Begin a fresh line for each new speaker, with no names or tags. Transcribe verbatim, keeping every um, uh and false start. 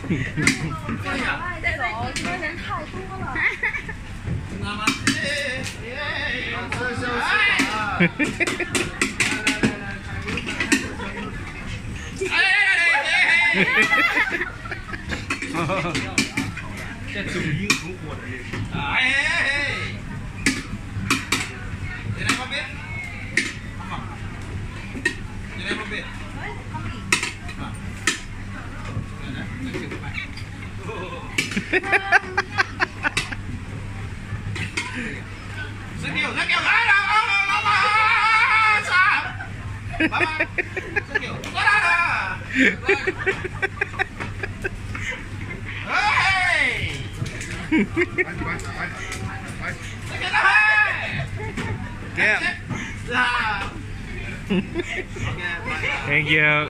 带走，这边人太多了。知道吗？这就是这抖音很火的这个。哎，你来旁边，好，你来旁边。啊，来，来这个麦。rất nhiều rất nhiều đấy là bye bye rất nhiều quá đã hey
yeah. Thank you.